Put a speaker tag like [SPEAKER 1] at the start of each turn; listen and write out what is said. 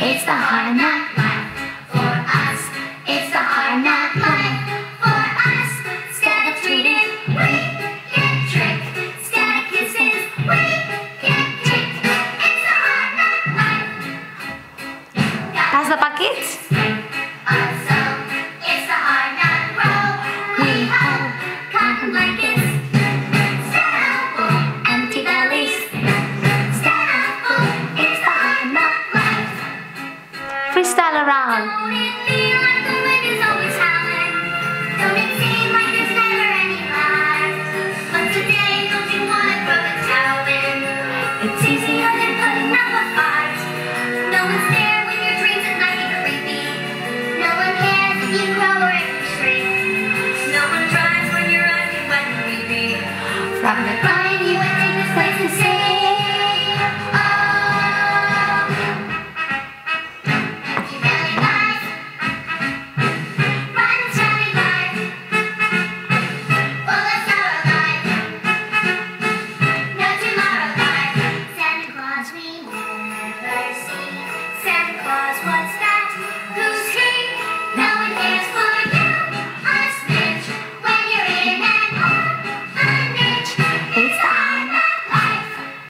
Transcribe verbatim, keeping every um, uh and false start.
[SPEAKER 1] It's the hard knock life for us. It's the hard knock life for us. Instead of treating, we get tricked. Instead of kisses, we get kicked. It's the hard knock life.
[SPEAKER 2] Pass the bucket.
[SPEAKER 1] Awesome. It's the hard knock roll. We hold cotton blankets. Instead of full empty bellies. Instead of full, it's the hard knock life.
[SPEAKER 2] Freestyle around.
[SPEAKER 1] Don't it feel like the wind is always howling? Don't it seem like there's never any light? But today, don't you wanna throw the towel in? It's easier than putting up a fight. No one's there when your dreams at night get creepy. No one cares if you grow or if you shrink. No one tries when your eyes get wet and weepy. From the crying, you would take this place and sing. Oh. Santa Claus, we never see. Santa Claus was